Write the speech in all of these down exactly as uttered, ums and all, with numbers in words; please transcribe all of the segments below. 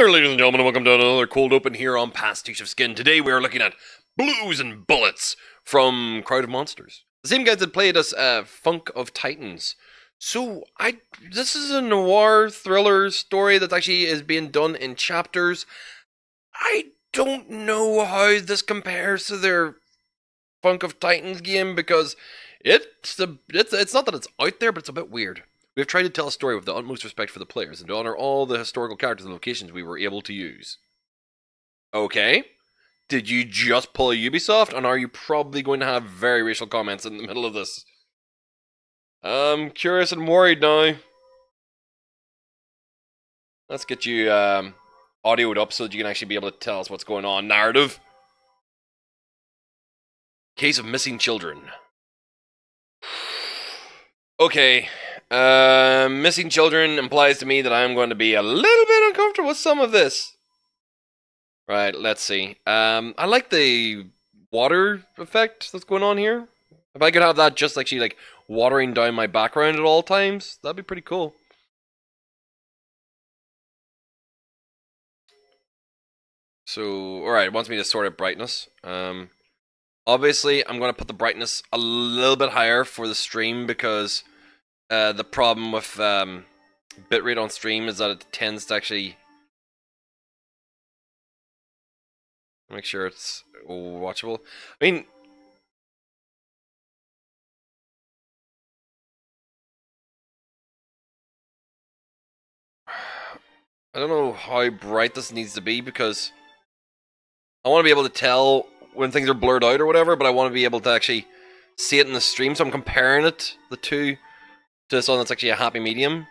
there, ladies and gentlemen, and welcome to another cold open here on PasticheofSkin. Today we are looking at Blues and Bullets from Crowd of Monsters. The same guys that played us uh, Funk of Titans. So, I this is a noir thriller story that actually is being done in chapters. I don't know how this compares to their Funk of Titans game, because it's, the, it's, it's not that it's out there, but it's a bit weird. We've tried to tell a story with the utmost respect for the players and to honor all the historical characters and locations we were able to use. Okay. Did you just pull a Ubisoft, and are you probably going to have very racial comments in the middle of this? I'm curious and worried now. Let's get you um, audioed up so that you can actually be able to tell us what's going on. Narrative. Case of missing children. Okay. Uh, missing children implies to me that I'm going to be a little bit uncomfortable with some of this. Right, let's see. Um, I like the water effect that's going on here. If I could have that just actually like watering down my background at all times, that'd be pretty cool. So, alright, it wants me to sort out brightness. Um, obviously, I'm going to put the brightness a little bit higher for the stream because Uh, the problem with um, bitrate on stream is that it tends to actually make sure it's watchable. I mean, I don't know how bright this needs to be, because I want to be able to tell when things are blurred out or whatever, but I want to be able to actually see it in the stream, so I'm comparing it, the two, to something that's actually a happy medium.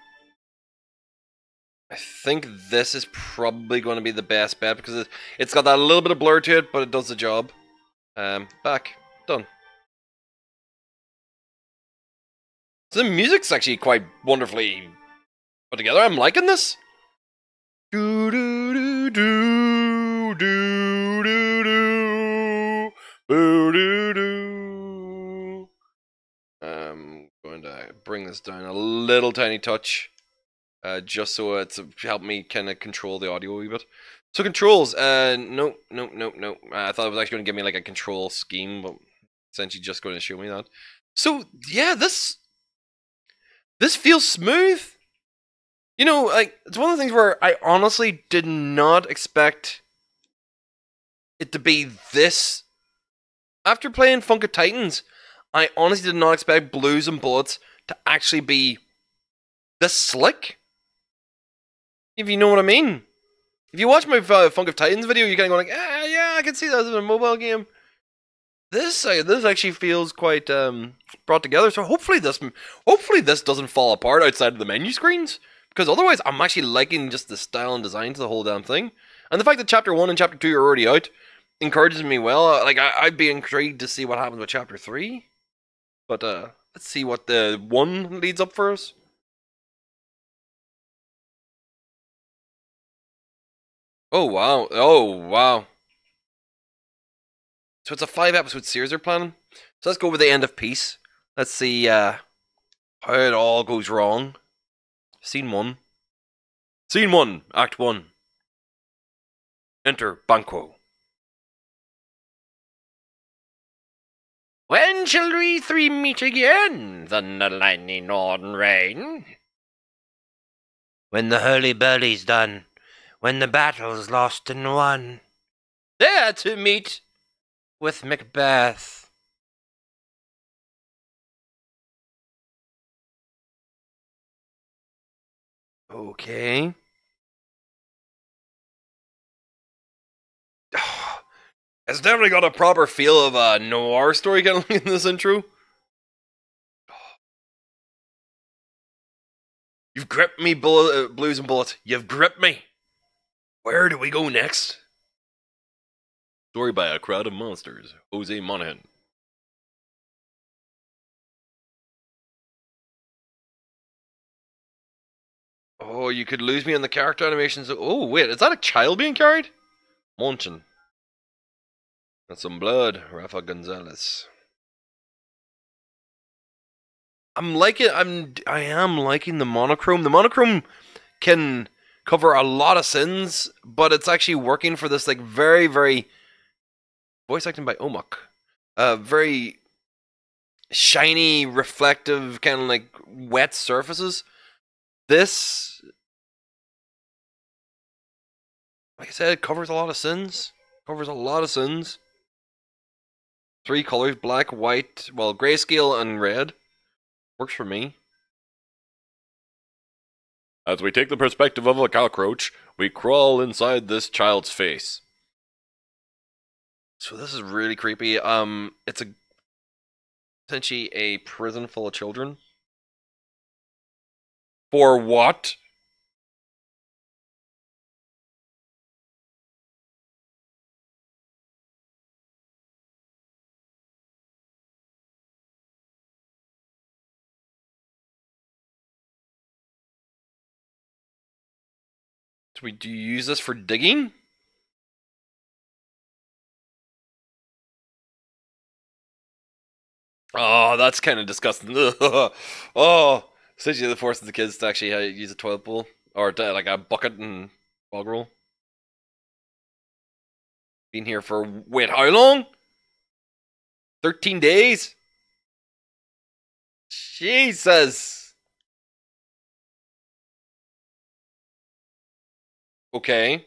I think this is probably going to be the best bet, because it, it's got that little bit of blur to it, but it does the job. Um, back. Done. So the music's actually quite wonderfully put together. I'm liking this. Do do do do do do do do do do. Um, going to bring this down a little tiny touch, uh, just so it's help me kind of control the audio a wee bit. So controls, uh, no, no, no, no. Uh, I thought it was actually going to give me like a control scheme, but essentially just going to show me that. So yeah, this this feels smooth. You know, like it's one of the things where I honestly did not expect it to be this. After playing Funk of Titans, I honestly did not expect Blues and Bullets to actually be this slick. If you know what I mean. If you watch my uh, Funk of Titans video, you're kind of going like, ah, yeah, I can see that as a mobile game. This uh, this actually feels quite um, brought together. So hopefully this, hopefully this doesn't fall apart outside of the menu screens, because otherwise I'm actually liking just the style and design to the whole damn thing. And the fact that Chapter One and Chapter Two are already out encourages me well. Like I, I'd be intrigued to see what happens with Chapter Three. But uh, let's see what the one leads up for us. Oh wow! Oh wow! So it's a five-episode series they're planning. So let's go with the end of Peace. Let's see uh, how it all goes wrong. Scene one. Scene one, Act One. Enter Banquo. When shall we three meet again, thunder, lightning, northern rain? When the hurly-burly's done, when the battle's lost and won, There to meet with Macbeth. Okay. It's definitely got a proper feel of a noir story kind of in this intro. You've gripped me, Bull- uh, Blues and Bullets. You've gripped me. Where do we go next? Story by a Crowd of Monsters. Jose Monahan. Oh, you could lose me on the character animations. Oh, wait, is that a child being carried? Munchin. That's some blood, Rafa Gonzalez. I'm liking. I'm. I am liking the monochrome. The monochrome can cover a lot of sins, but it's actually working for this like very, very voice acting by Omuk. Uh, very shiny, reflective, kind of like wet surfaces. This, like I said, covers a lot of sins. Covers a lot of sins. Three colors, black, white, well, grayscale and red. Works for me. As we take the perspective of a cockroach, we crawl inside this child's face. So this is really creepy. Um, it's a essentially a prison full of children. For what? Do we do you use this for digging? Oh, that's kind of disgusting. Oh, essentially the forces the kids to actually uh, use a toilet bowl or to, like a bucket and bog roll. Been here for wait, how long? Thirteen days. Jesus. Okay.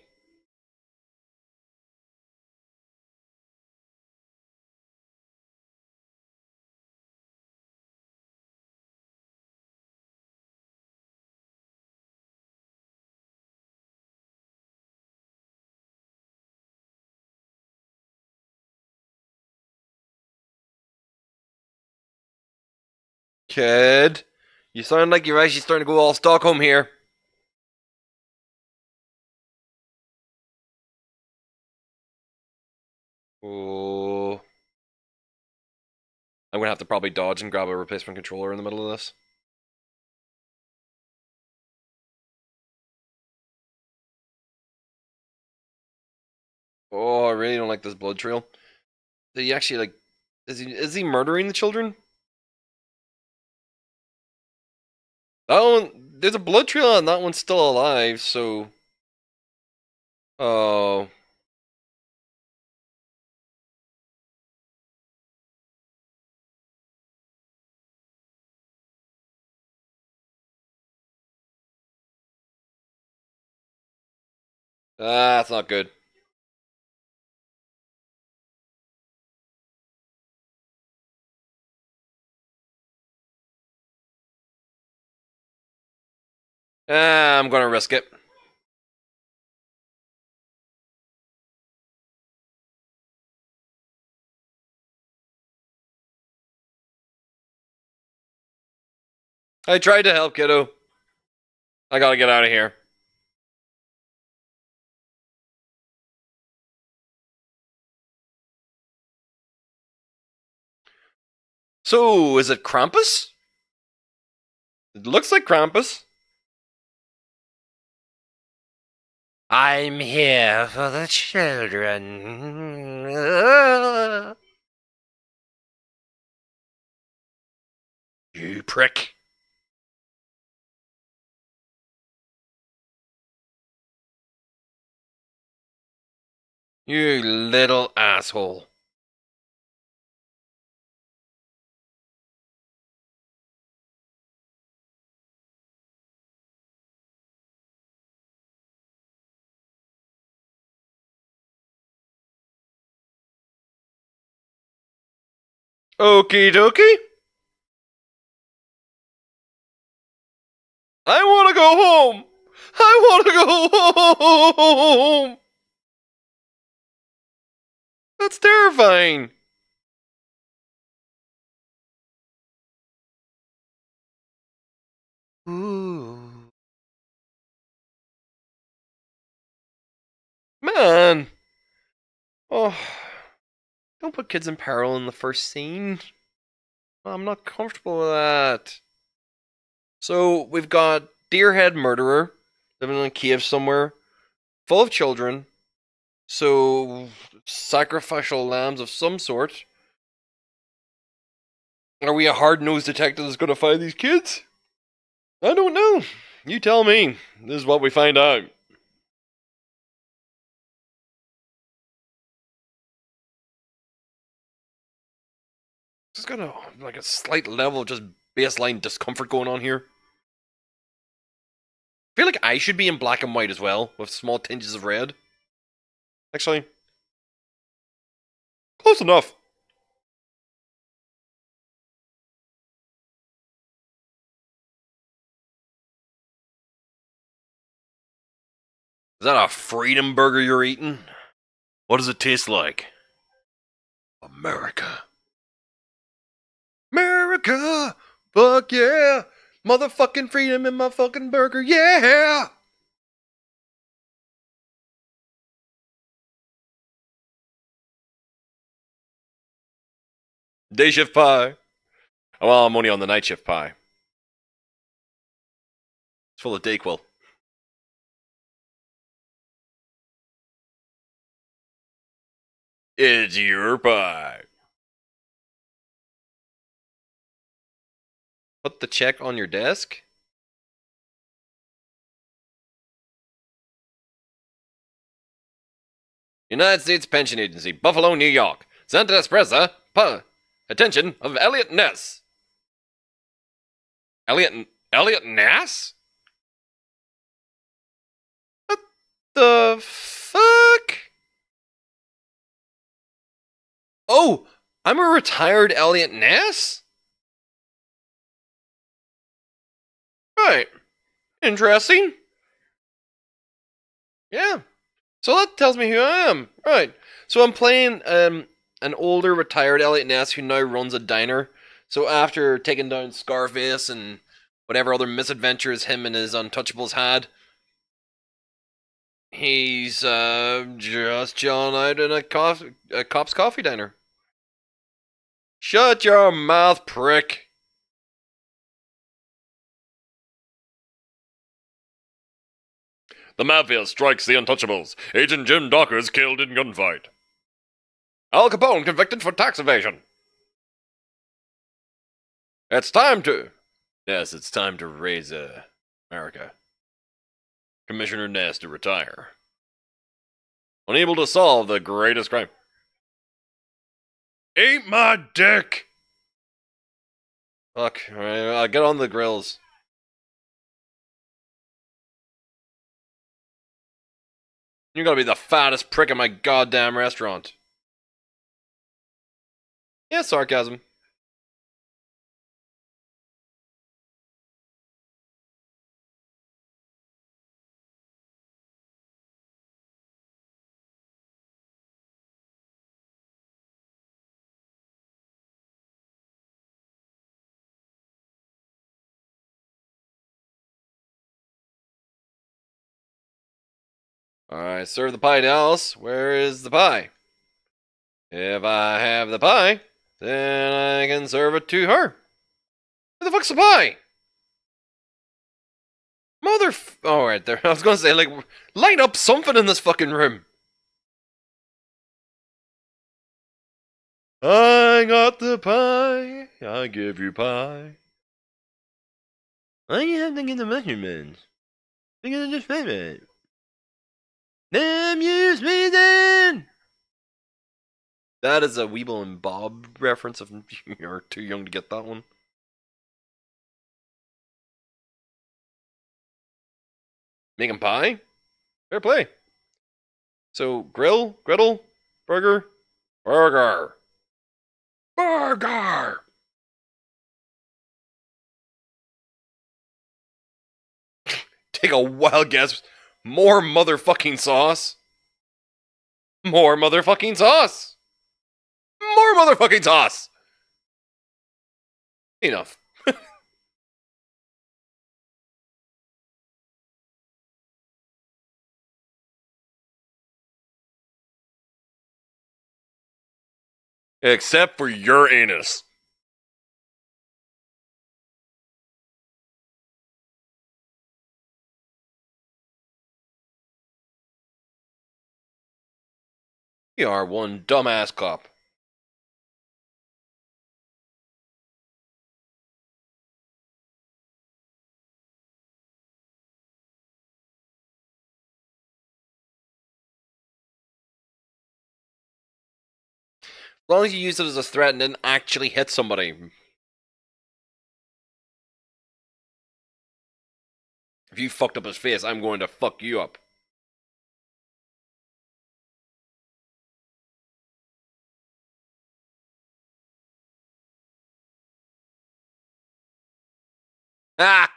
Kid, you sound like you're actually starting to go all Stockholm here. Oh. I'm gonna have to probably dodge and grab a replacement controller in the middle of this. Oh, I really don't like this blood trail. Did he actually like? Is he is he murdering the children? That one, there's a blood trail on that one's still alive. So, oh, ah, that's not good. Ah, I'm gonna risk it. I tried to help, kiddo. I gotta get out of here. So, is it Krampus? It looks like Krampus. I'm here for the children. You prick. You little asshole. Okie dokie. I want to go home. I want to go home. That's terrifying. Ooh. Man. Oh. Don't put kids in peril in the first scene. I'm not comfortable with that. So, we've got Deerhead Murderer living in a cave somewhere, full of children. So, sacrificial lambs of some sort. Are we a hard-nosed detective that's going to find these kids? I don't know. You tell me. This is what we find out. Just got a like a slight level of just baseline discomfort going on here. I feel like I should be in black and white as well, with small tinges of red. Actually, close enough. Is that a freedom burger you're eating? What does it taste like? America. America! Fuck yeah! Motherfucking freedom in my fucking burger, yeah! Day shift pie. Oh, well, I'm only on the night shift pie. It's full of Dayquil. It's your pie. Put the check on your desk? United States Pension Agency, Buffalo, New York. Santa Espressa, pa. Attention of Elliot Ness. Elliot Elliot Ness? What the fuck? Oh, I'm a retired Elliot Ness? Right. Interesting. Yeah. So that tells me who I am. Right. So I'm playing um, an older retired Elliot Ness who now runs a diner. So after taking down Scarface and whatever other misadventures him and his Untouchables had, he's uh, just chilling out in a, cof- a cop's coffee diner. Shut your mouth, prick. The Mafia strikes the Untouchables. Agent Jim Dawkins killed in gunfight. Al Capone convicted for tax evasion. It's time to... Yes, it's time to raise uh, America. Commissioner Ness to retire. Unable to solve the greatest crime. Eat my dick! Fuck, alright, uh, get on the grills. You're gonna be the fattest prick in my goddamn restaurant. Yeah, sarcasm. Alright, serve the pie to Alice. Where is the pie? If I have the pie, then I can serve it to her. Where the fuck's the pie? Mother... Oh, right there. I was gonna say, like, light up something in this fucking room. I got the pie. I give you pie. Why do you have to get the measurements? Because it's just favorite. Amuse me then! That is a Weeble and Bob reference if you're too young to get that one. Making pie? Fair play. So, grill, griddle, burger, burger. Burger! Take a wild guess. More motherfucking sauce. More motherfucking sauce. More motherfucking sauce. Enough. Except for your anus. You are one dumbass cop. long as you use it as a threat and didn't actually hit somebody. If you fucked up his face, I'm going to fuck you up. Ah!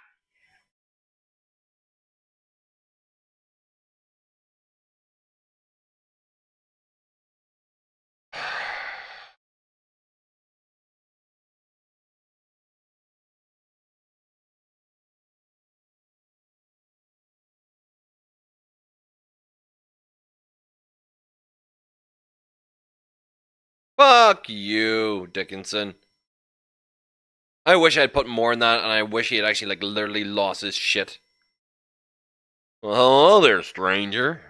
Fuck you, Dickinson. I wish I had put more in that, and I wish he had actually, like, literally lost his shit. Well, hello there, stranger.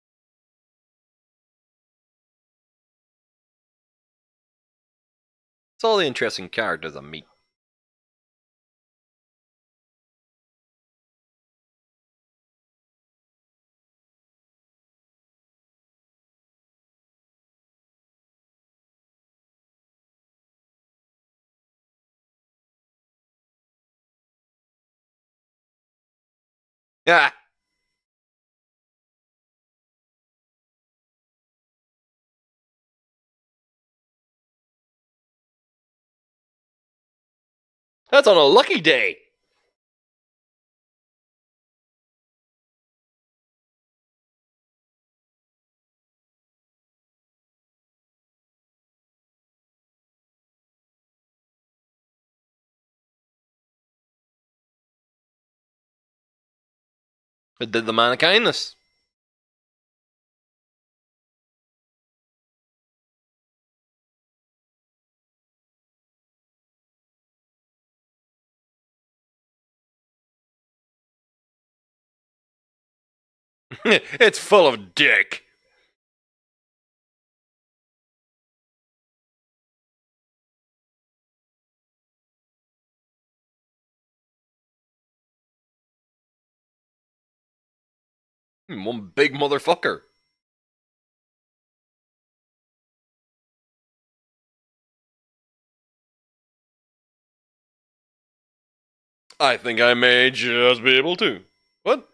It's all the interesting characters I meet. Yeah. That's on a lucky day. It did the man a kindness. It's full of dick. One big motherfucker. I think I may just be able to. What?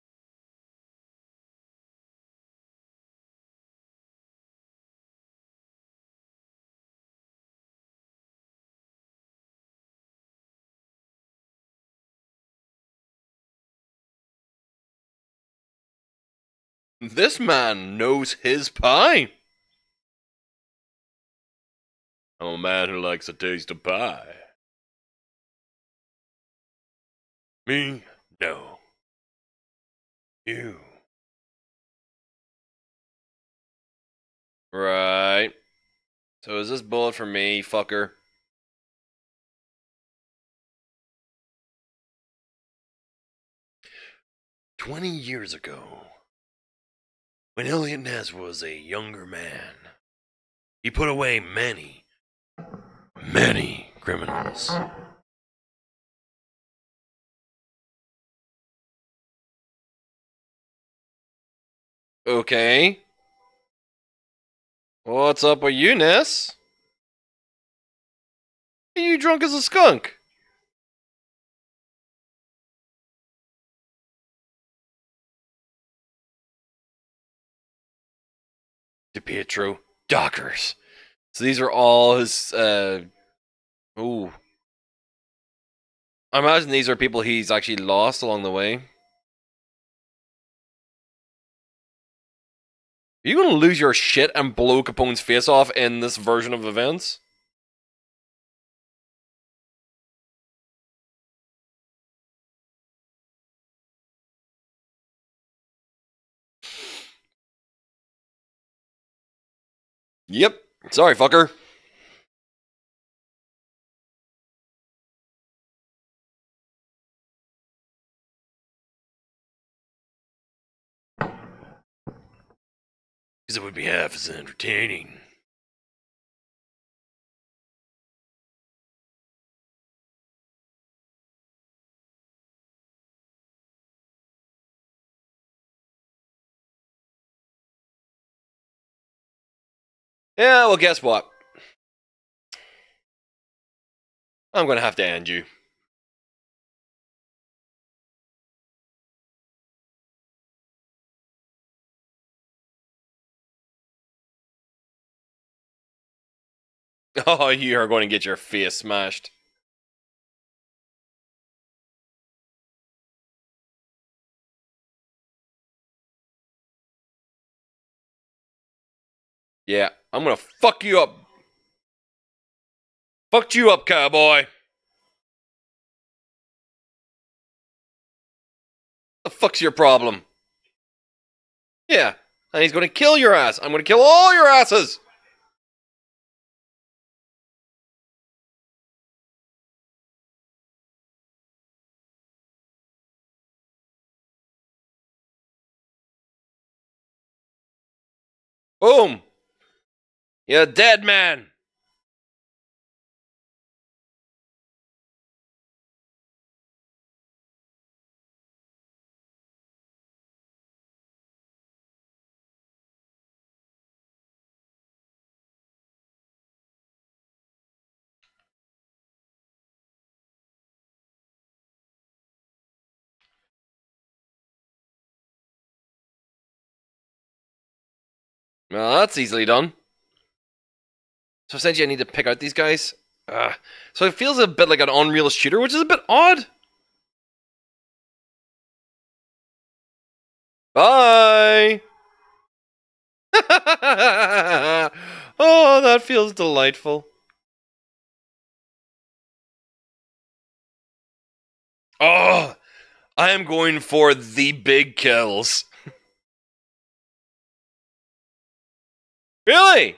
This man knows his pie. I'm a man who likes a taste of pie. Me? No. You. Right. So is this bullet for me, fucker? Twenty years ago, when Elliot Ness was a younger man, he put away many, many criminals. Okay. What's up with you, Ness? Are you drunk as a skunk? DePietro, Dockers. So these are all his, uh... Ooh. I imagine these are people he's actually lost along the way. Are you gonna lose your shit and blow Capone's face off in this version of events? Yep. Sorry, fucker. Because it would be half as entertaining. Yeah, well, guess what? I'm gonna have to end you. Oh, you are going to get your face smashed. Yeah, I'm gonna fuck you up. Fucked you up, cowboy. The fuck's your problem? Yeah, and he's gonna kill your ass. I'm gonna kill all your asses. Boom. You're dead, man. Well, that's easily done. So essentially, I need to pick out these guys. Uh, so it feels a bit like an Unreal shooter, which is a bit odd. Bye. Oh, that feels delightful. Oh, I am going for the big kills. Really?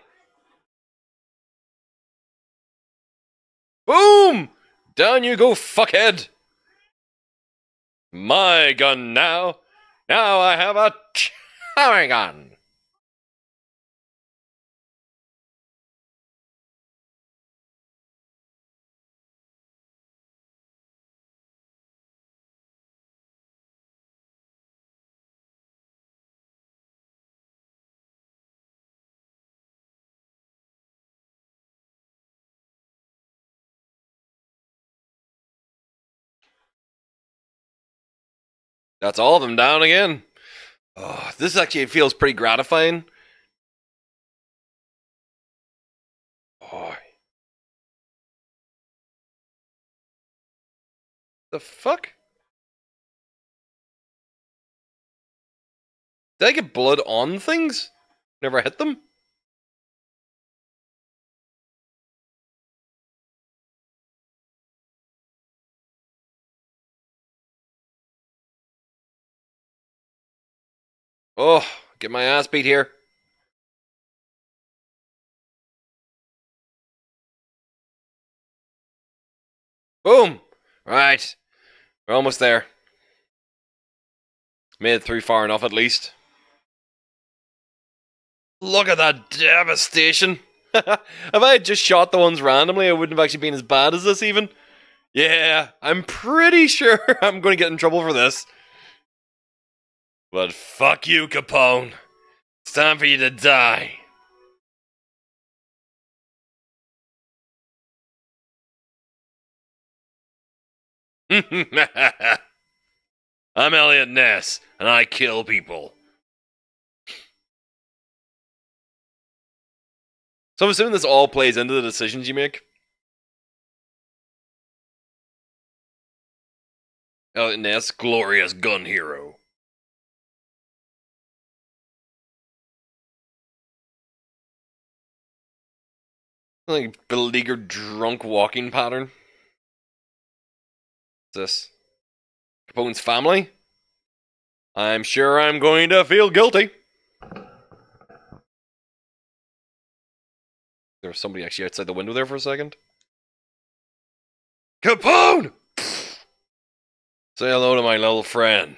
Boom! Down you go, fuckhead. My gun now. Now I have a chowing gun. That's all of them down again. Oh, this actually feels pretty gratifying. Oh. The fuck? Did I get blood on things? Never hit them? Oh, get my ass beat here. Boom! Right. We're almost there. Made it through far enough, at least. Look at that devastation. If I had just shot the ones randomly, I wouldn't have actually been as bad as this, even. Yeah, I'm pretty sure I'm going to get in trouble for this. But fuck you, Capone. It's time for you to die. I'm Elliot Ness, and I kill people. So I'm assuming this all plays into the decisions you make. Elliot Ness, glorious gun hero. Like beleaguered drunk walking pattern. What's this? Capone's family? I'm sure I'm going to feel guilty. There was somebody actually outside the window there for a second. Capone! Say hello to my little friend.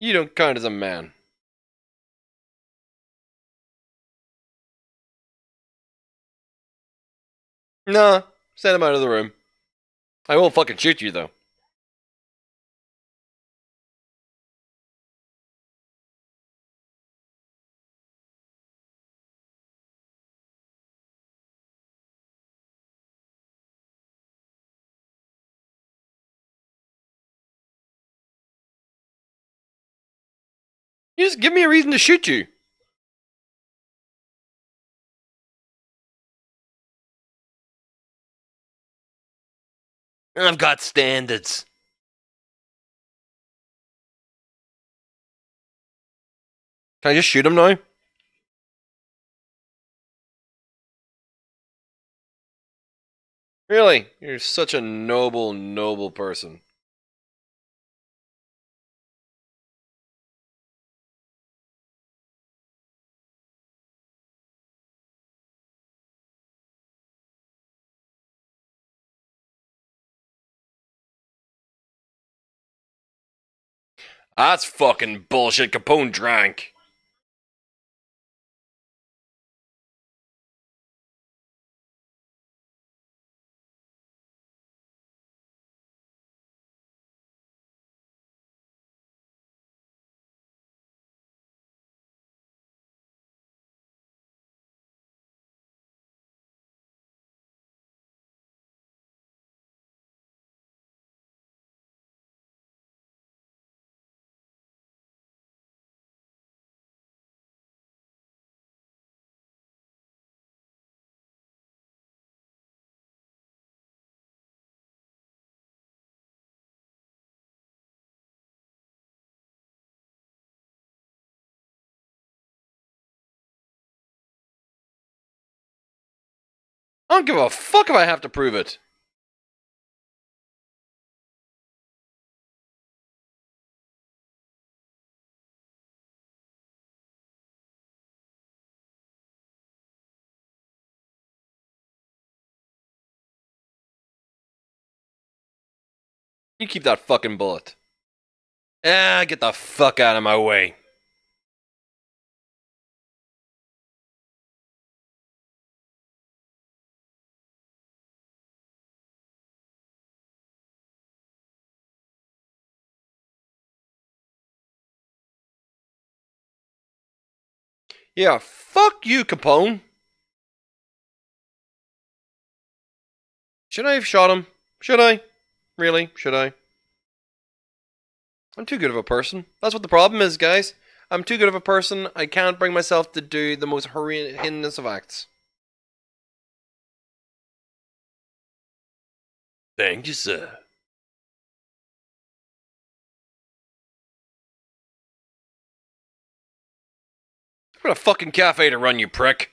You don't count as a man. Nah, send him out of the room. I won't fucking shoot you, though. You just give me a reason to shoot you. I've got standards. Can I just shoot him now? Really? You're such a noble, noble person. That's fucking bullshit. Capone drank. I don't give a fuck if I have to prove it. You keep that fucking bullet. Ah, get the fuck out of my way. Yeah, fuck you, Capone. Should I have shot him? Should I? Really? Should I? I'm too good of a person. That's what the problem is, guys. I'm too good of a person. I can't bring myself to do the most heinous of acts. Thank you, sir. What a fucking cafe to run, you prick.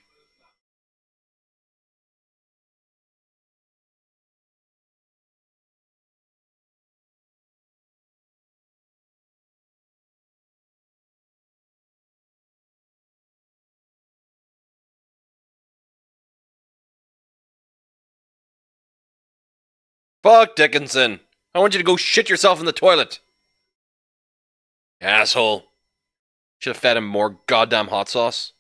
Fuck Dickinson. I want you to go shit yourself in the toilet. Asshole. Should have fed him more goddamn hot sauce.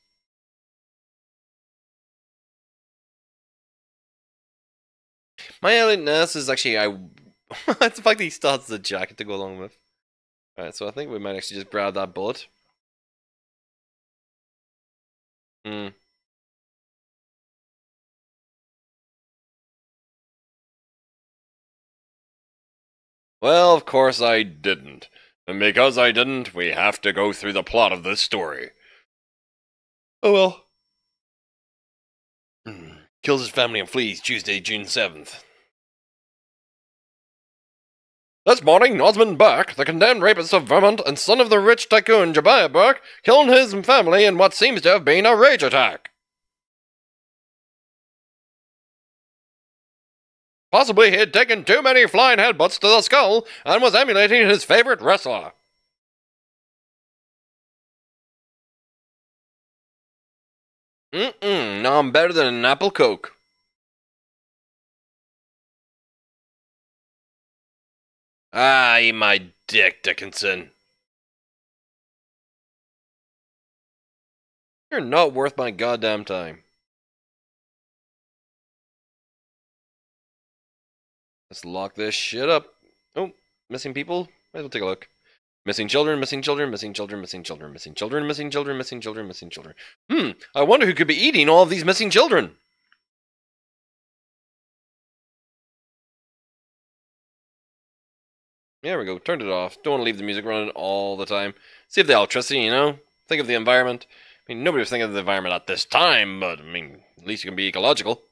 My alienness is actually, I... it's the fact that he still has the jacket to go along with. Alright, so I think we might actually just grab that bullet. Hmm. Well, of course I didn't. And because I didn't, we have to go through the plot of this story. Oh well. Hmm. Kills his family and flees Tuesday, June seventh. This morning, Osmond Burke, the condemned rapist of Vermont and son of the rich tycoon Jebediah Burke, killed his family in what seems to have been a rage attack. Possibly he had taken too many flying headbutts to the skull and was emulating his favorite wrestler. Mm-mm, no, I'm better than an apple coke. Ah, eat my dick, Dickinson. You're not worth my goddamn time. Let's lock this shit up. Oh, missing people? Might as well take a look. Missing children, missing children, missing children, missing children, missing children, missing children, missing children, missing children. Hmm, I wonder who could be eating all of these missing children. There we go, turned it off. Don't want to leave the music running all the time. Save the electricity, you know? Think of the environment. I mean, nobody was thinking of the environment at this time, but, I mean, at least you can be ecological.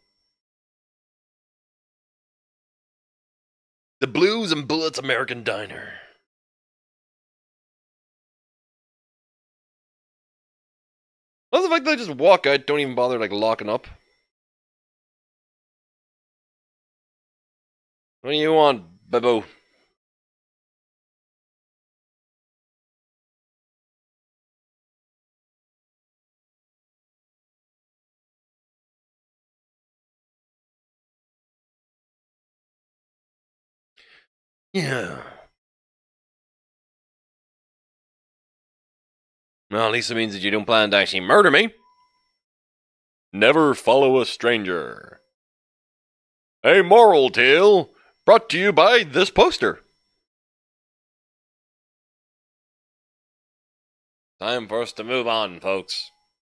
The Blues and Bullets American Diner. I love the fact that they just walk out, don't even bother, like, locking up. What do you want, Bebo? Yeah. Well, at least it means that you don't plan to actually murder me. Never follow a stranger. A moral tale brought to you by this poster. Time for us to move on, folks.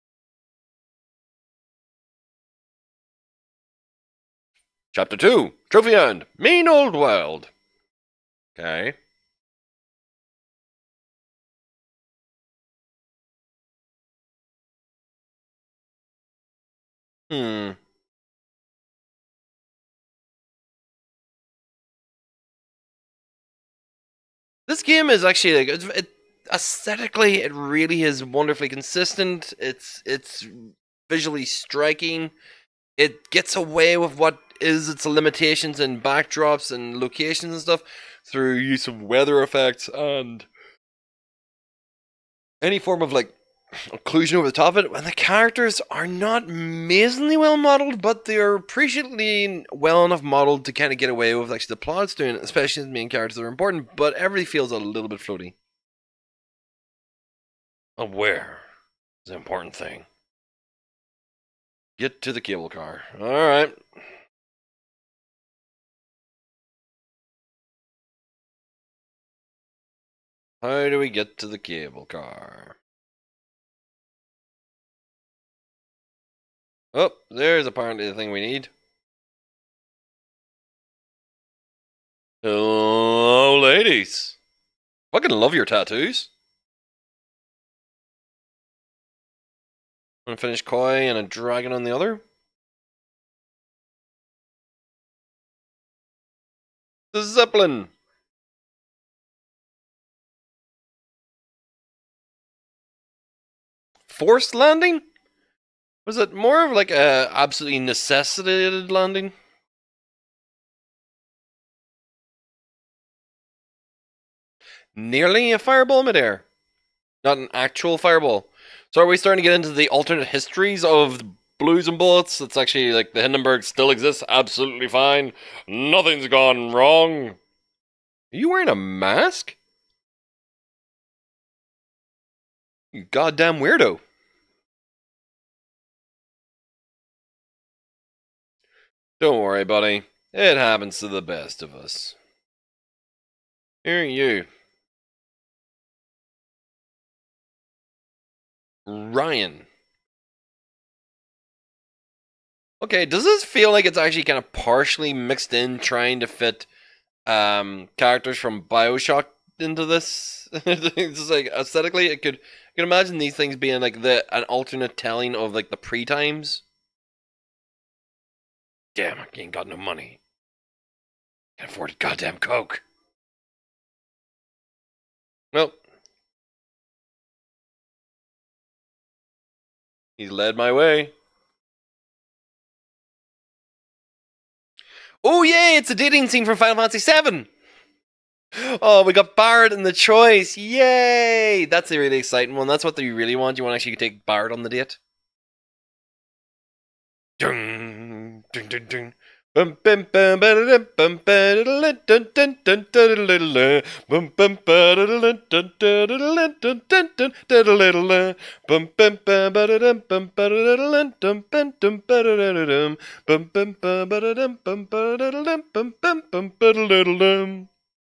Chapter two, Trophy End, Mean Old World. Okay. Hmm. This game is actually like it, it, aesthetically, it really is wonderfully consistent. It's it's visually striking. It gets away with what is its limitations and backdrops and locations and stuff through use of weather effects and any form of like occlusion over the top of it. And the characters are not amazingly well modeled, but they are appreciably well enough modeled to kind of get away with actually the plot's doing it, especially the main characters that are important, but everything feels a little bit floaty. Aware is the important thing. Get to the cable car. Alright. How do we get to the cable car? Oh, there's apparently the thing we need. Hello, ladies. Fucking love your tattoos. I'm gonna finish Koi and a dragon on the other. The Zeppelin. Forced landing? Was it more of like a absolutely necessitated landing? Nearly a fireball midair. Not an actual fireball. So are we starting to get into the alternate histories of Blues and Bullets? It's actually like the Hindenburg still exists absolutely fine. Nothing's gone wrong. Are you wearing a mask? You goddamn weirdo. Don't worry, buddy. It happens to the best of us. Here you. Ryan. Okay, does this feel like it's actually kind of partially mixed in trying to fit um, characters from BioShock into this? It's just like aesthetically, it could I can imagine these things being like the an alternate telling of like the pre-times. Damn, I ain't got no money. Can't afford a goddamn Coke. Well, he's led my way. Oh yay, it's a dating scene from Final Fantasy seven! Oh, we got Bard in the choice. Yay! That's a really exciting one. That's what you really want. You want to actually take Bard on the date? Dun, dun, dun, dun. Bum bum bum ba-da-dum, bum ba-da-da-dun, dun, dun, dun, da-da-da-da-da. Bum bum ba-da-da-dun, dun, da-da-da-dun, dun, dun, dun, da-da-da-da-da. Bum bum bum ba-da-dum, bum ba-da-da-da-dun, dum, bum, dum, ba-da-da-da-dum. Bum bum bum ba-da-dum, bum ba-da-da-da-dum, bum bum bum ba-da-da-da-dum.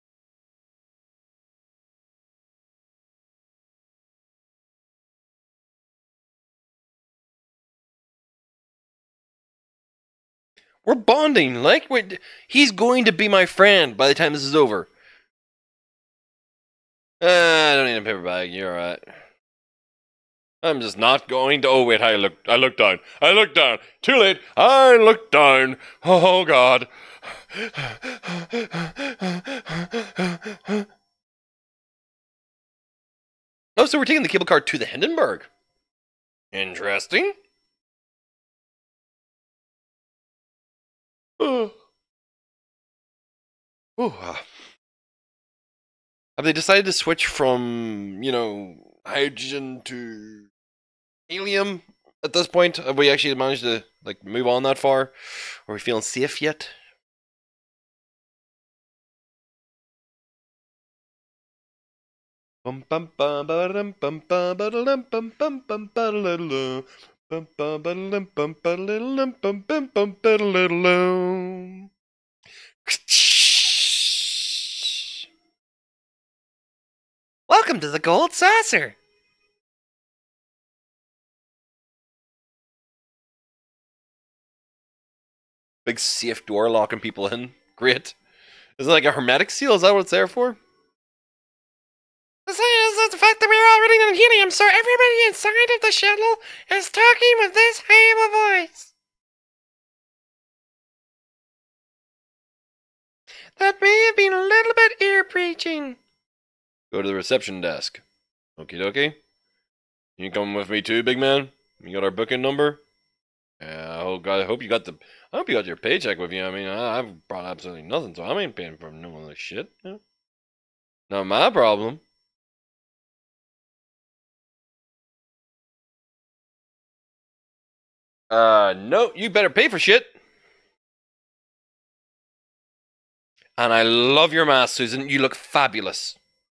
We're bonding, like we're, he's going to be my friend by the time this is over. Uh, I don't need a paper bag. You're alright. I'm just not going to. Oh wait, I looked. I looked down. I looked down. Too late. I looked down. Oh God. Oh, so we're taking the cable car to the Hindenburg. Interesting. Oh. Oh. uh. Have they decided to switch from, you know, hydrogen to helium at this point? Have we actually managed to like move on that far? Are we feeling safe yet? Bum bum bum ba-dum bum bum ba-dum bum bum bum ba-da-da-da. Bum bum ba-da-dum bum ba-da-da-dum bum bum bum ba-da-da-da. Welcome to the Gold Saucer. Big safe door locking people in. Great. Is it like a hermetic seal? Is that what it's there for? The thing is the fact that we're all running on helium, so everybody inside of the shuttle is talking with this high of a voice. That may have been a little bit ear preaching. Go to the reception desk. Okie dokie. You coming with me too, big man? You got our booking number? Yeah, oh God, I hope you got the. I hope you got your paycheck with you. I mean, I, I've brought absolutely nothing, so I ain't paying for none of this shit. Yeah. Not my problem. Uh, no, you better pay for shit. And I love your mask, Susan. You look fabulous.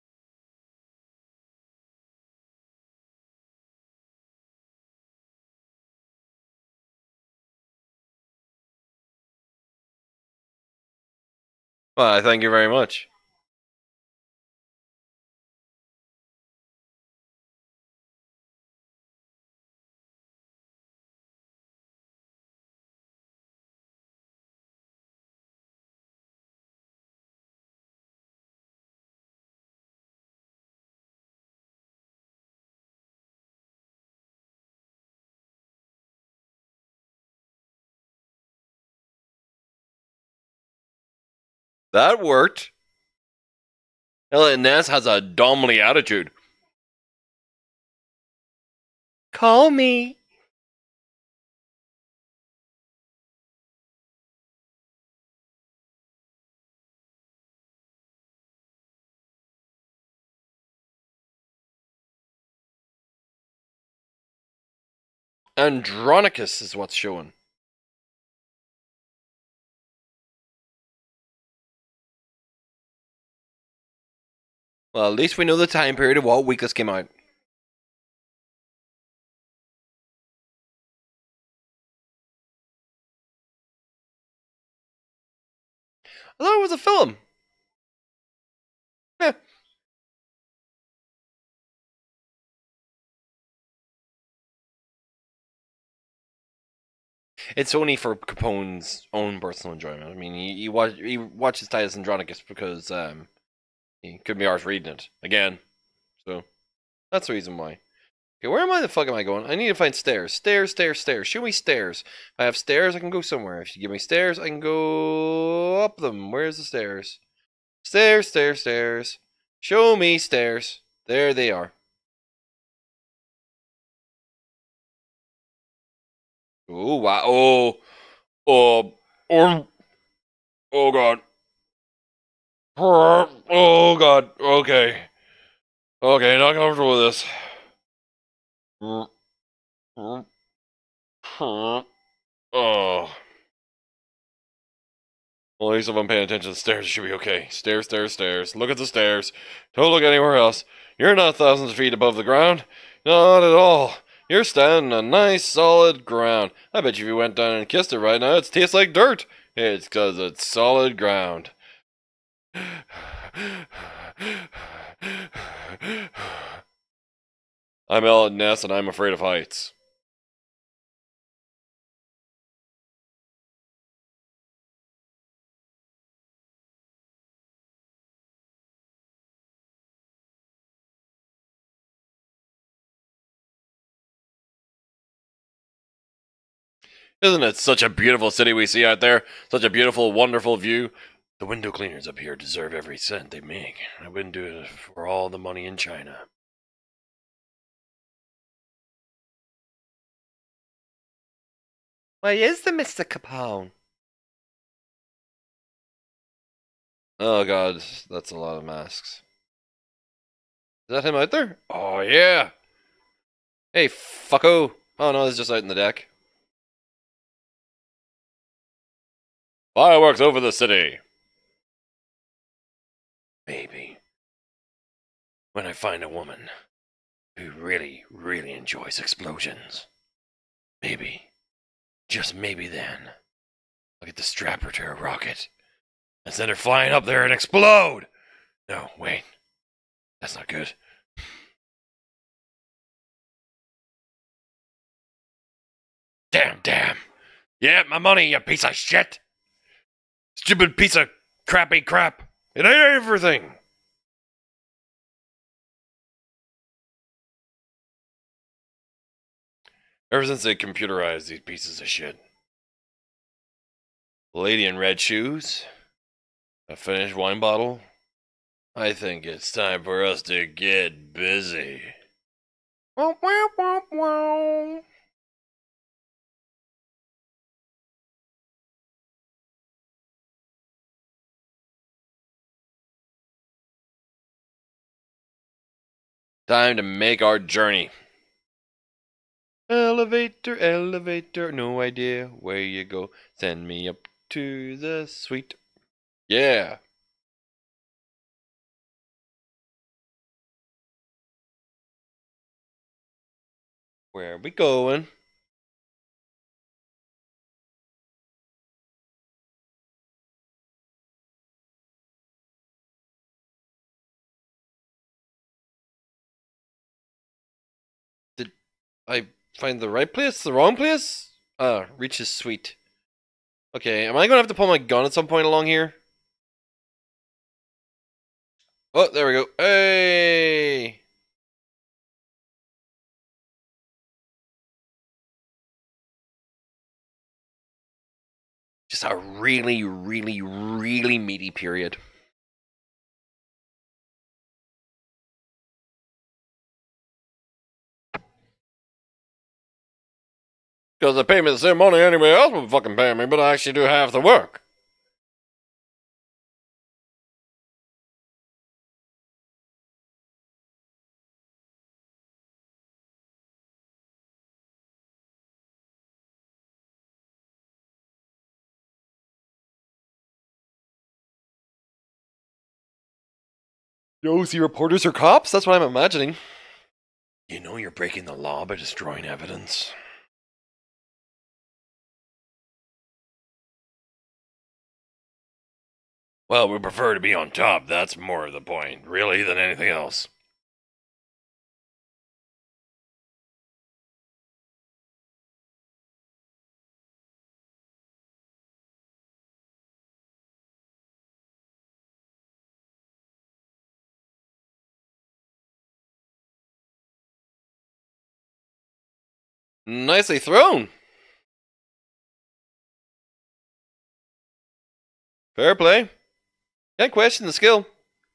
Well, thank you very much. That worked. Elliot Ness has a domly attitude. Call me. Andronicus is what's showing. Well, at least we know the time period of what week this came out. I thought it was a film. Yeah. It's only for Capone's own personal enjoyment. I mean, he, he, watch, he watches Titus Andronicus because um, he couldn't be arsed reading it again. So that's the reason why. Okay, where am I the fuck am I going? I need to find stairs. Stairs, stairs, stairs. Show me stairs. If I have stairs, I can go somewhere. If you give me stairs, I can go up them. Where's the stairs? Stairs, stairs, stairs. Show me stairs. There they are. Oh, wow. Oh, oh, oh, oh, God. Oh, God. Okay. Okay, not comfortable with this. Oh. Well, at least if I'm paying attention to the stairs, it should be okay. Stairs, stairs, stairs. Look at the stairs. Don't look anywhere else. You're not thousands of feet above the ground. Not at all. You're standing on nice, solid ground. I bet you if you went down and kissed it right now, it'd taste like dirt. It's because it's solid ground. I'm Elliot Ness, and I'm afraid of heights. Isn't it such a beautiful city we see out there? Such a beautiful, wonderful view. The window cleaners up here deserve every cent they make. I wouldn't do it for all the money in China. Why is the Mister Capone? Oh god, that's a lot of masks. Is that him out there? Oh yeah! Hey, fucko! Oh no, it's just out in the deck. Fireworks over the city! Maybe. When I find a woman who really, really enjoys explosions. Maybe. Just maybe then. I'll get to strap her to a rocket. And send her flying up there and explode! No, wait. That's not good. Damn, damn. Yeah, my money, you piece of shit! Stupid piece of crappy crap. It ain't everything. Ever since they computerized these pieces of shit. Lady in red shoes. A finished wine bottle. I think it's time for us to get busy. Wow, wow, wow, wow. Time to make our journey. Elevator, elevator, no idea where you go. Send me up to the suite. Yeah. Where are we going? Did I find the right place? The wrong place? Ah, reach his suite. Okay, am I gonna have to pull my gun at some point along here? Oh, there we go. Hey! Just a really, really, really meaty period. Because they pay me the same money anybody else would fucking pay me, but I actually do half the work. Yo, see reporters are cops? That's what I'm imagining. You know you're breaking the law by destroying evidence. Well, we prefer to be on top, that's more of the point, really, than anything else. Nicely thrown. Fair play. Can't question the skill.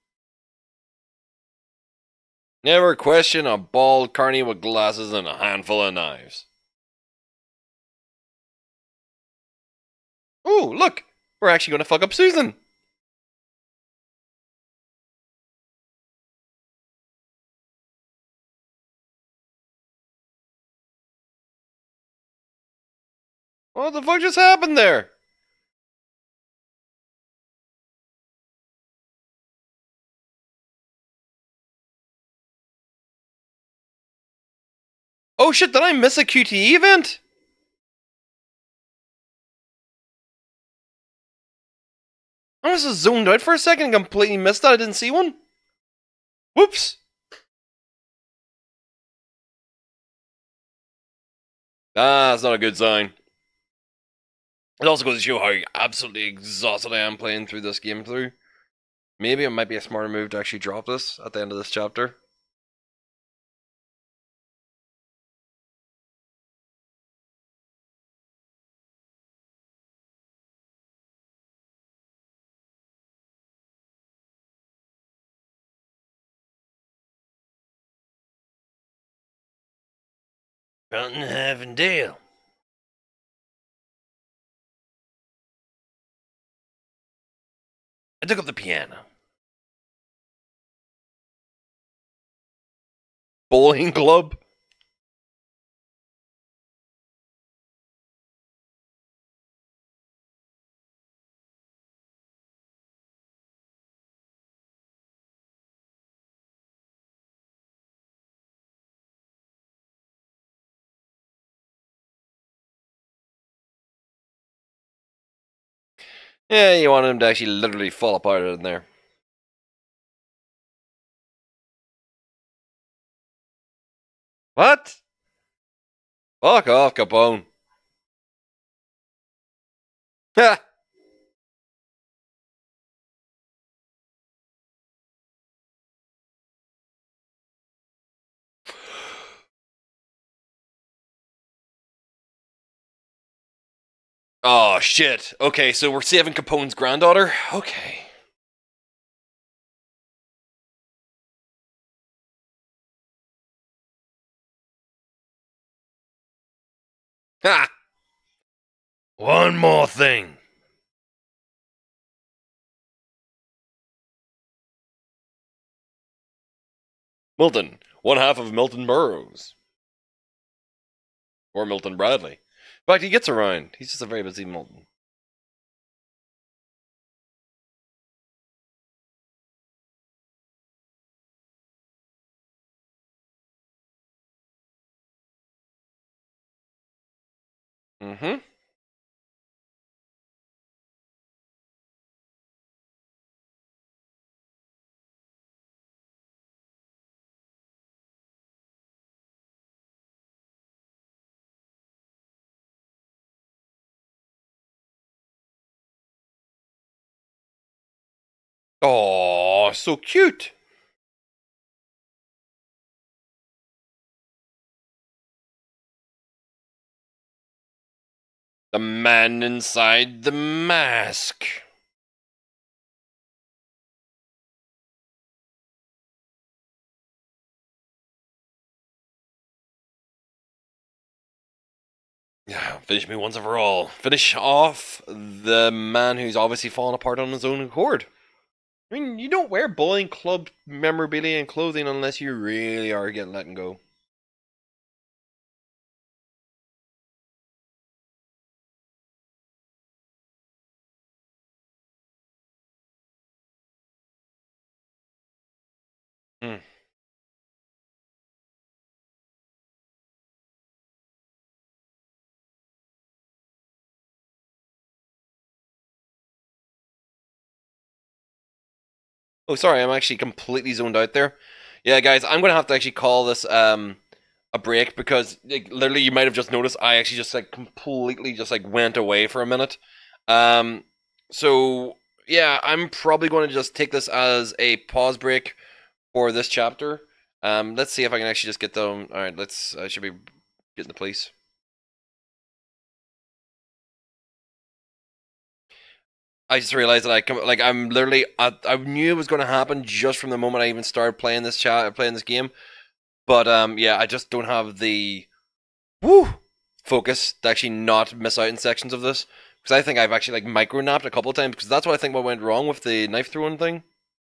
Never question a bald carny with glasses and a handful of knives. Ooh, look! We're actually gonna fuck up Susan! What the fuck just happened there? Oh shit, did I miss a Q T E event? I must have zoned out for a second and completely missed that. I didn't see one. Whoops. Ah, that's not a good sign. It also goes to show how absolutely exhausted I am playing through this game through. Maybe it might be a smarter move to actually drop this at the end of this chapter. Fountain Heavendale. I took up the piano. Bowling club. Yeah, you wanted him to actually literally fall apart in there. What? Fuck off, Capone. Ha! Oh, shit. Okay, so we're saving Capone's granddaughter? Okay. Ha! One more thing. Milton. One half of Milton Burrows. Or Milton Bradley. In fact, he gets around. He's just a very busy Milton. Mm-hmm. Oh, so cute. The man inside the mask. Yeah, finish me once and for all. Finish off the man who's obviously fallen apart on his own accord. I mean, you don't wear bowling club memorabilia and clothing unless you really are getting letting go. Hmm. Oh, sorry, I'm actually completely zoned out there. Yeah, guys, I'm gonna have to actually call this um a break because like, literally you might have just noticed I actually just like completely just like went away for a minute. Um, so yeah, I'm probably going to just take this as a pause break for this chapter. Um, let's see if I can actually just get them. All right, let's. I should be getting the police. I just realized that I come like I'm literally I, I knew it was going to happen just from the moment I even started playing this chat playing this game. But um, yeah, I just don't have the woo focus to actually not miss out in sections of this because I think I've actually like micro napped a couple of times because that's what I think what went wrong with the knife throwing thing.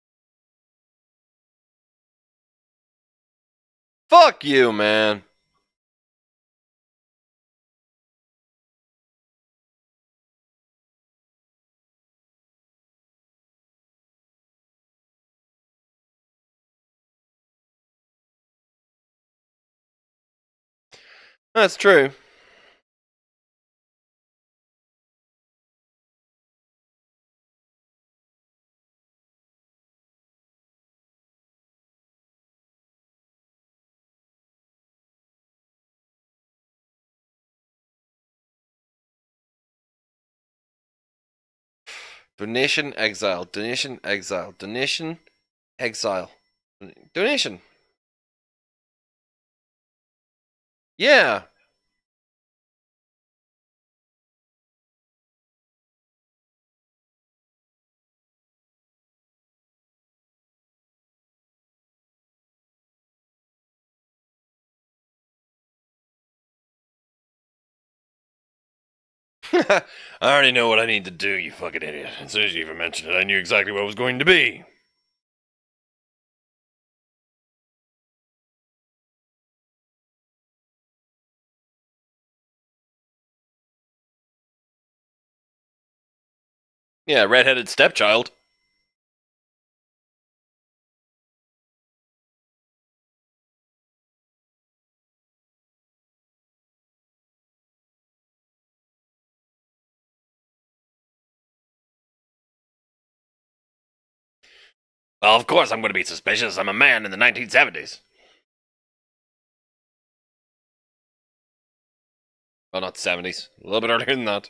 Fuck you, man. That's true. Donation, exile. Donation, exile. Donation, exile. Donation. Yeah. I already know what I need to do, you fucking idiot. As soon as you even mentioned it, I knew exactly what it was going to be. Yeah, redheaded stepchild. Well, of course I'm going to be suspicious. I'm a man in the nineteen seventies. Well, not seventies. A little bit earlier than that.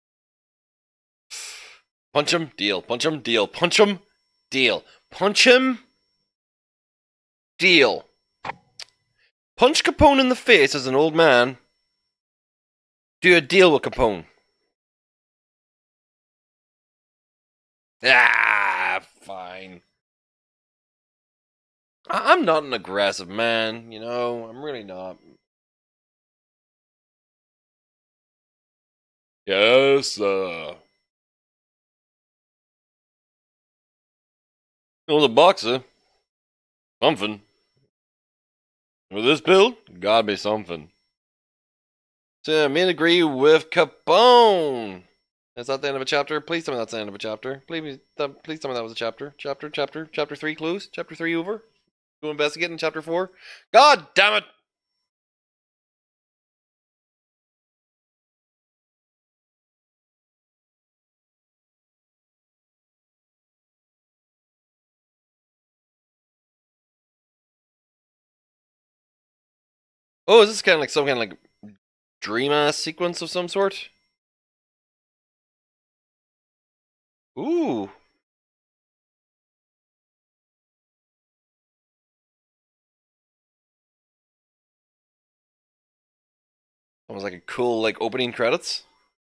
Punch him, deal. Punch him, deal. Punch him, deal. Punch him, deal. Punch Capone in the face as an old man. Do a deal with Capone. Ah, fine. I- I'm not an aggressive man, you know. I'm really not. Yes, uh. It was a boxer. Something. With this build, gotta be something. So, I may agree with Capone. Is that the end of a chapter? Please tell me that's the end of a chapter. Please, please tell me that was a chapter. Chapter, chapter, chapter three clues. Chapter three over. Go investigate in chapter four. God damn it! Oh, is this kind of like some kind of like dream ass sequence of some sort? Ooh. Almost like a cool like opening credits.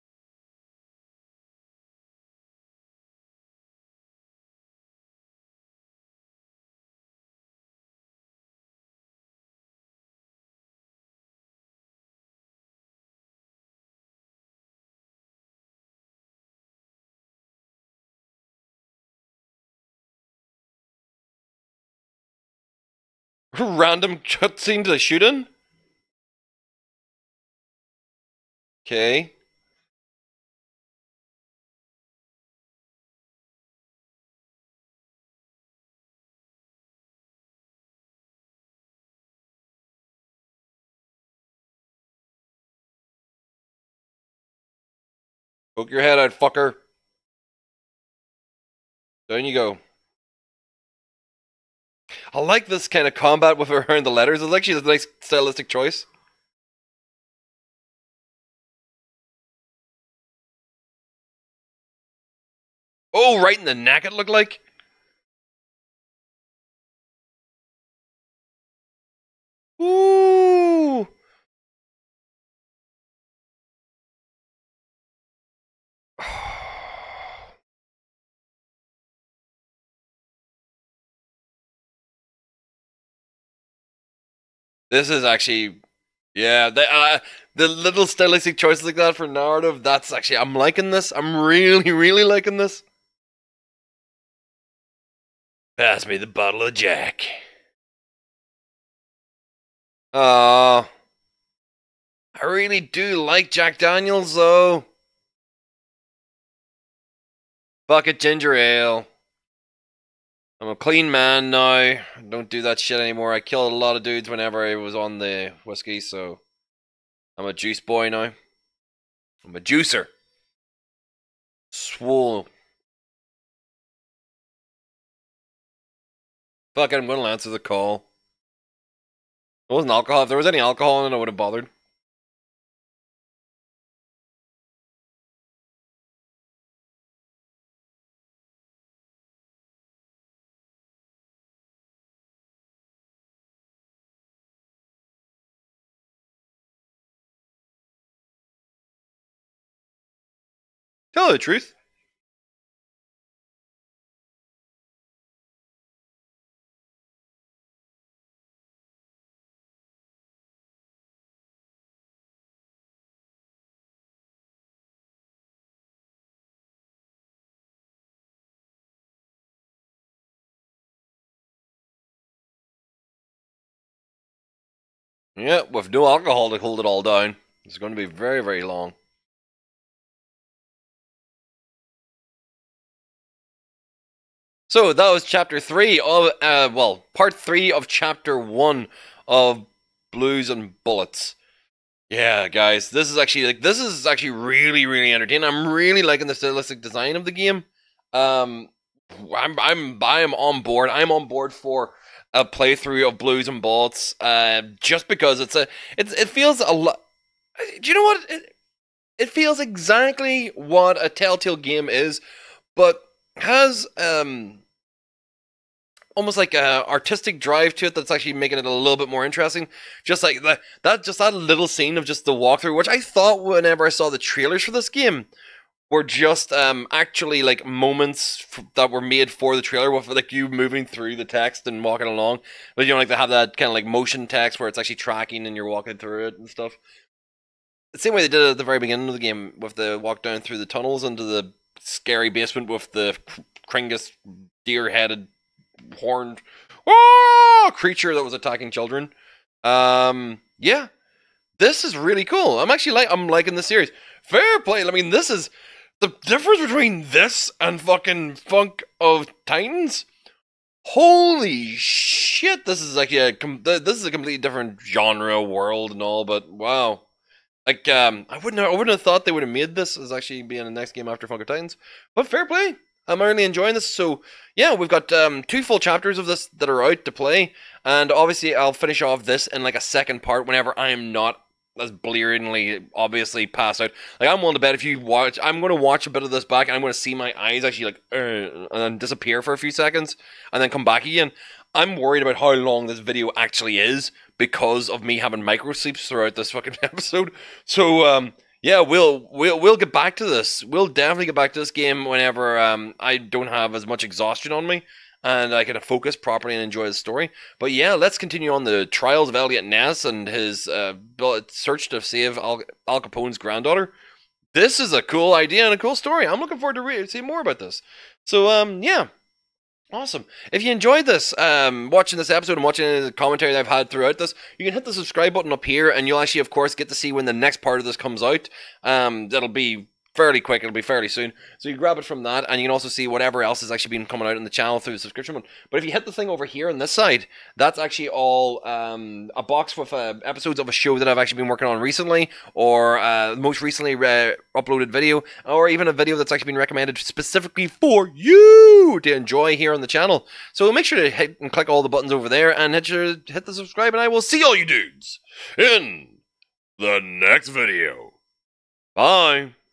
Random cutscene to shoot in. Okay. Poke your head out, fucker. Down you go. I like this kind of combat with her and the letters. It's actually a nice stylistic choice. Oh, right in the neck it looked like. Ooh. This is actually, yeah, the, uh, the little stylistic choices like that for narrative, that's actually, I'm liking this. I'm really, really liking this. Pass me the bottle of Jack. Aw. I really do like Jack Daniels, though. Bucket ginger ale. I'm a clean man now. I don't do that shit anymore. I killed a lot of dudes whenever I was on the whiskey, so I'm a juice boy now. I'm a juicer. Swole. Fuck it, I'm gonna answer the call. It wasn't alcohol. If there was any alcohol in it, I would have bothered. Tell the truth. Yeah, with no alcohol to hold it all down. It's going to be very, very long. So that was chapter three of, uh, well, part three of chapter one of Blues and Bullets. Yeah, guys, this is actually like this is actually really, really entertaining. I'm really liking the stylistic design of the game. Um, I'm, I'm, I'm on board. I'm on board for a playthrough of Blues and Bullets. Uh, just because it's a, it's, it feels a lot. Do you know what? It, it feels exactly what a Telltale game is, but has um almost like a artistic drive to it that's actually making it a little bit more interesting. Just like that, that just that little scene of just the walkthrough, which I thought whenever I saw the trailers for this game were just um actually like moments f- that were made for the trailer, with like you moving through the text and walking along. But you know, like they have that kind of like motion text where it's actually tracking and you're walking through it and stuff. The same way they did it at the very beginning of the game with the walk down through the tunnels into the scary basement with the Kringus deer-headed horned oh, creature that was attacking children. Um, yeah, this is really cool. I'm actually like I'm liking the series. Fair play. I mean, this is the difference between this and fucking Funk of Titans. Holy shit! This is like a this is a completely different genre, world, and all. But wow. Like, um, I wouldn't have, I wouldn't have thought they would have made this as actually being the next game after Funk of Titans. But fair play. I'm really enjoying this. So, yeah, we've got um, two full chapters of this that are out to play. And obviously, I'll finish off this in like a second part whenever I'm not as blaringly, obviously, passed out. Like, I'm willing to bet if you watch, I'm going to watch a bit of this back and I'm going to see my eyes actually like, uh, and then disappear for a few seconds and then come back again. I'm worried about how long this video actually is because of me having micro sleeps throughout this fucking episode. So, um, yeah, we'll we'll we'll get back to this. We'll definitely get back to this game whenever um I don't have as much exhaustion on me and I can focus properly and enjoy the story. But yeah, let's continue on the trials of Elliot Ness and his uh search to save Al, Al Capone's granddaughter. This is a cool idea and a cool story. I'm looking forward to re- seeing more about this. So, um, yeah. Awesome. If you enjoyed this, um, watching this episode and watching the commentary that I've had throughout this, you can hit the subscribe button up here and you'll actually, of course, get to see when the next part of this comes out. Um, that'll be fairly quick. It'll be fairly soon. So you can grab it from that and you can also see whatever else has actually been coming out on the channel through the subscription one. But if you hit the thing over here on this side, that's actually all um, a box with uh, episodes of a show that I've actually been working on recently, or uh, most recently uh, uploaded video, or even a video that's actually been recommended specifically for you to enjoy here on the channel. So make sure to hit and click all the buttons over there and hit, your, hit the subscribe, and I will see all you dudes in the next video. Bye.